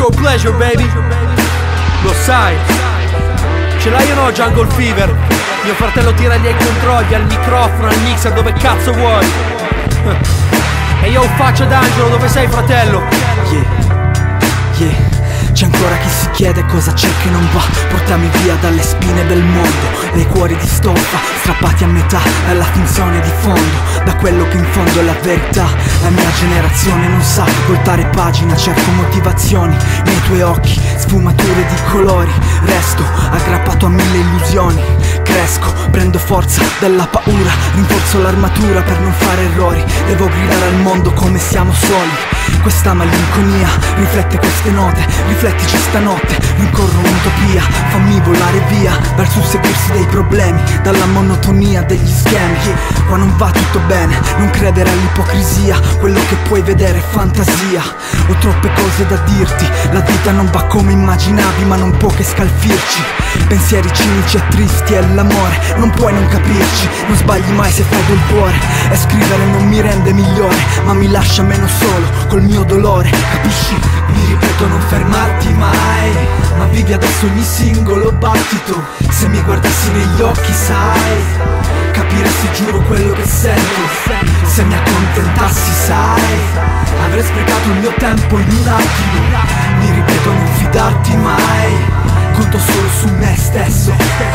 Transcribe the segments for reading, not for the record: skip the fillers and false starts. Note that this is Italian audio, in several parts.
pure pleasure, baby. Lo sai. Ce l'hai o no Jungle Fever? Mio fratello tira gli controlli, al microfono, al mixer, dove cazzo vuoi? E io faccio d'angelo, dove sei fratello? Yeah. C'è ancora chi si chiede cosa c'è che non va. Portami via dalle spine del mondo, dai cuori di stoffa, strappati a metà dalla finzione di fondo, da quello che in fondo è la verità. La mia generazione non sa voltare pagina, cerco motivazioni nei tuoi occhi, sfumature di colori. Resto aggrappato a mille illusioni, cresco, prendo forza dalla paura, rinforzo l'armatura per non fare errori. Devo gridare al mondo come siamo soli. Questa malinconia riflette queste note, riflettici stanotte, rincorro un'utopia, fammi volare via dal susseguirsi dei problemi, dalla monotonia degli schemi. Qua non va tutto bene, non credere all'ipocrisia, quello che puoi vedere è fantasia. Ho troppe cose da dirti, la vita non va come immaginavi, ma non può che scalfirci. Pensieri cinici e tristi, è l'amore, non puoi non capirci. Non sbagli mai se fai del cuore, e scrivere non mi rende migliore, ma mi lascia meno solo col mio dolore, capisci? Mi ripeto non fermarti mai, ma vivi adesso ogni singolo battito. Se mi guardassi negli occhi sai, capiresti giuro quello che sento. Se mi accontentassi sai, avrei sprecato il mio tempo in un attimo. Mi ripeto non fidarti mai, conto solo su me stesso.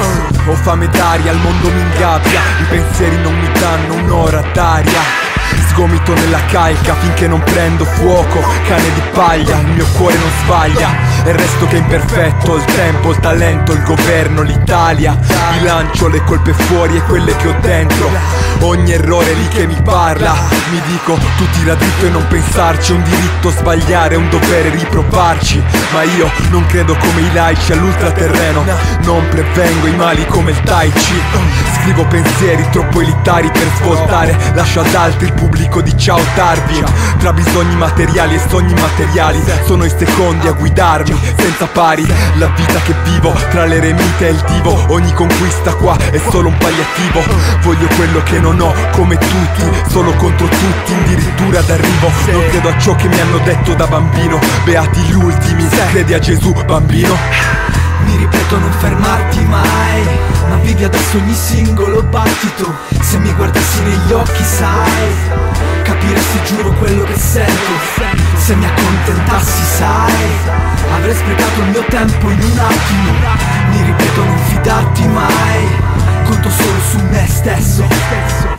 Ho fame d'aria, il mondo mi ingabbia, i pensieri non mi danno un'ora d'aria. Sgomito nella calca finché non prendo fuoco, cane di paglia, il mio cuore non sbaglia. E il resto che è imperfetto, il tempo, il talento, il governo, l'Italia. Bilancio le colpe fuori e quelle che ho dentro, ogni errore lì che mi parla. Mi dico, tu tira dritto e non pensarci, è un diritto sbagliare, è un dovere riprovarci. Ma io non credo come i laici all'ultraterreno, non prevengo i mali come il Tai Chi. Scrivo pensieri troppo elitari per svoltare, lascio ad altri il pubblico di ciao tardi. Tra bisogni materiali e sogni materiali, sono i secondi a guidarmi senza pari. La vita che vivo tra l'eremita e il divo, ogni conquista qua è solo un palliativo. Voglio quello che non ho come tutti, solo contro tutti, addirittura d'arrivo. Non credo a ciò che mi hanno detto da bambino, beati gli ultimi, credi a Gesù bambino? Mi ripeto non fermarti mai, ma vivi adesso ogni singolo battito. Se mi guardassi negli occhi sai, capiresti giuro quello che sento. Se mi accontentassi sai, avrei sprecato il mio tempo in un attimo. Mi ripeto non fidarti mai, conto solo su me stesso.